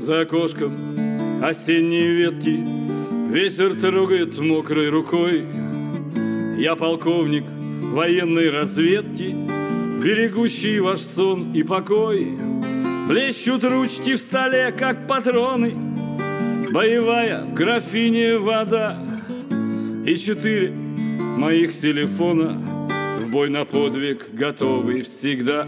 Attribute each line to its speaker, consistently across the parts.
Speaker 1: За окошком осенние ветки ветер трогает мокрой рукой. Я полковник военной разведки, берегущий ваш сон и покой. Плещут ручки в столе, как патроны, боевая в графине вода. И 4 моих телефона в бой на подвиг готовы всегда.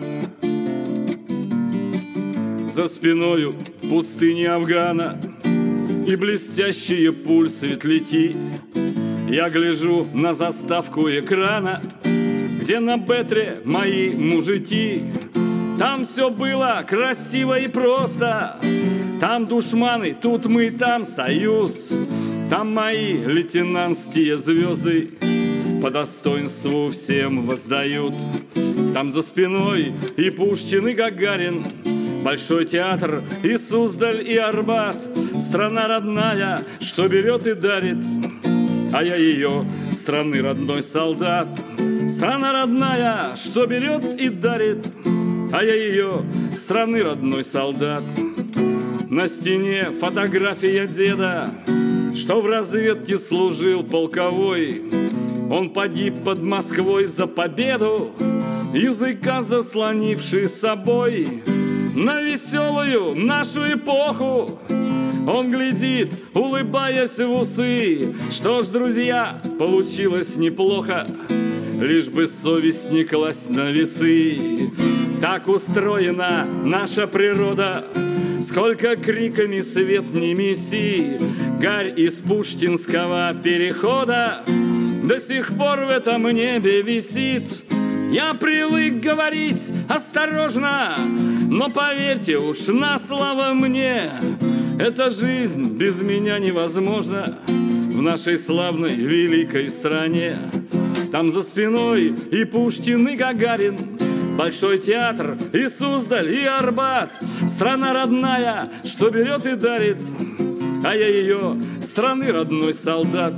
Speaker 1: За спиною пустыни Афгана и блестящие пуль светляки. Я гляжу на заставку экрана, где на бетре мои мужики. Там все было красиво и просто. Там душманы, тут мы, там союз. Там мои лейтенантские звезды по достоинству всем воздают. Там за спиной и Пушкин, и Гагарин, Большой театр, и Суздаль, и Арбат. Страна родная, что берет и дарит, а я ее, страны родной солдат. Страна родная, что берет и дарит, а я ее, страны родной солдат. На стене фотография деда, что в разведке служил полковой. Он погиб под Москвой за победу, языка заслонивший собой. На веселую нашу эпоху он глядит, улыбаясь в усы. Что ж, друзья, получилось неплохо, лишь бы совесть не класть на весы. Так устроена наша природа, сколько криками свет не меси. Гарь из Пушкинского перехода до сих пор в этом небе висит. Я привык говорить осторожно, но поверьте уж на слово мне, эта жизнь без меня невозможна в нашей славной великой стране. Там за спиной и Пушкин, и Гагарин, Большой театр, и Суздаль, и Арбат. Страна родная, что берет и дарит, а я ее, страны родной солдат.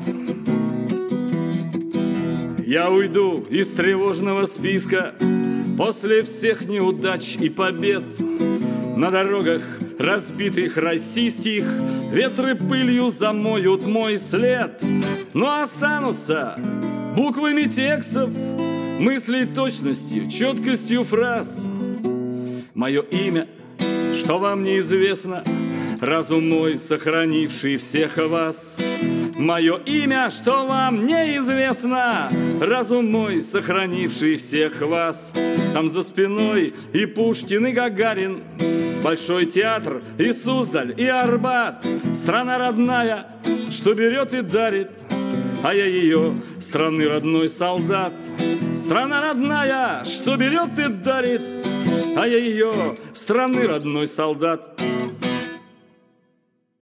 Speaker 1: Я уйду из тревожного списка после всех неудач и побед. На дорогах разбитых российских ветры пылью замоют мой след. Но останутся буквами текстов мысли точностью, четкостью фраз. Мое имя, что вам неизвестно, разум мой, сохранивший всех вас. Мое имя, что вам неизвестно, разум мой, сохранивший всех вас. Там за спиной и Пушкин, и Гагарин, Большой театр, и Суздаль, и Арбат. Страна родная, что берет и дарит, а я ее, страны родной солдат. Страна родная, что берет и дарит, а я ее, страны родной солдат.